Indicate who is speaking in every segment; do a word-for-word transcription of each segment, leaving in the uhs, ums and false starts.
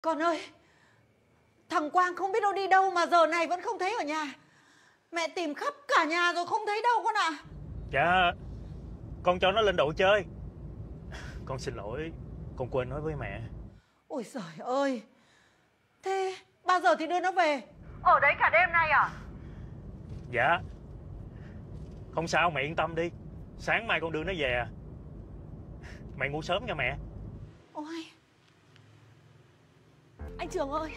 Speaker 1: Con ơi, thằng Quang không biết nó đi đâu mà giờ này vẫn không thấy ở nhà. Mẹ tìm khắp cả nhà rồi không thấy đâu con ạ. À.
Speaker 2: Dạ, con cho nó lên đội chơi. Con xin lỗi, con quên nói với mẹ.
Speaker 1: Ôi giời ơi, thế bao giờ thì đưa nó về? Ở đấy cả đêm nay à?
Speaker 2: Dạ, không sao, mẹ yên tâm đi. Sáng mai con đưa nó về. Mẹ ngủ sớm nha mẹ.
Speaker 1: Ôi,
Speaker 3: anh Trường ơi,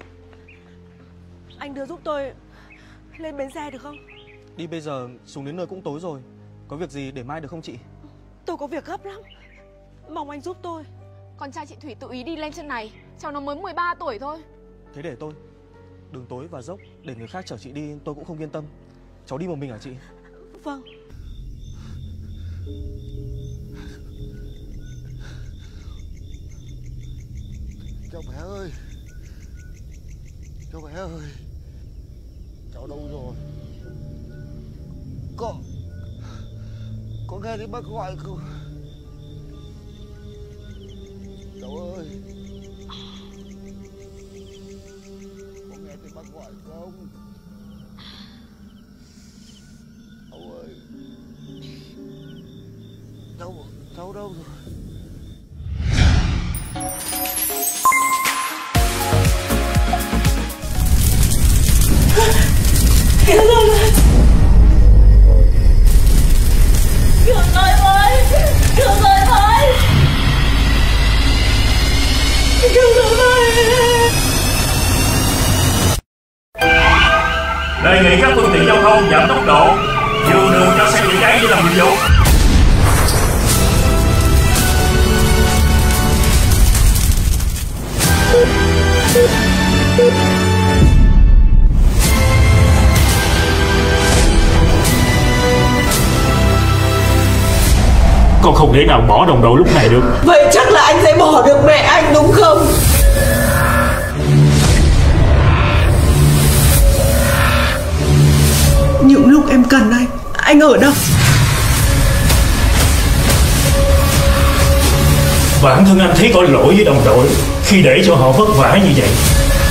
Speaker 3: anh đưa giúp tôi lên bến xe được không?
Speaker 4: Đi bây giờ xuống đến nơi cũng tối rồi. Có việc gì để mai được không chị?
Speaker 3: Tôi có việc gấp lắm, mong anh giúp tôi.
Speaker 5: Con trai chị Thủy tự ý đi lên trên này, cháu nó mới mười ba tuổi thôi.
Speaker 4: Thế để tôi. Đường tối và dốc, để người khác chở chị đi tôi cũng không yên tâm. Cháu đi một mình hả chị?
Speaker 3: Vâng.
Speaker 6: Cháu bé ơi, cháu bé ơi, cháu đâu rồi? Có Có nghe thấy bác gọi không? Cháu ơi, có nghe thấy bác gọi không? Cháu ơi, cháu cháu đâu rồi?
Speaker 3: Cứu tôi với! Cứu tôi với! Cứu tôi với! Cứu tôi với!
Speaker 2: Đề nghị các phương tiện giao thông giảm tốc độ, nhường đường cho xe chữa cháy đi làm nhiệm vụ. Con không thể nào bỏ đồng đội lúc này được.
Speaker 3: Vậy chắc là anh sẽ bỏ được mẹ anh đúng không? Những lúc em cần anh, anh ở đâu?
Speaker 2: Bản thân anh thấy có lỗi với đồng đội khi để cho họ vất vả như vậy.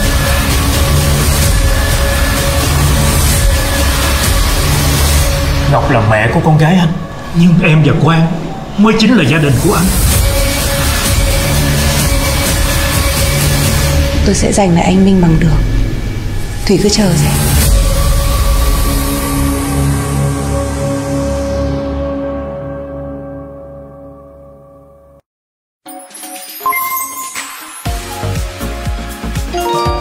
Speaker 2: Ngọc là mẹ của con gái anh, nhưng em và Quang mới chính là gia đình của anh.
Speaker 7: Tôi sẽ giành lại anh Minh bằng được. Thủy cứ chờ xem.
Speaker 1: Thank you.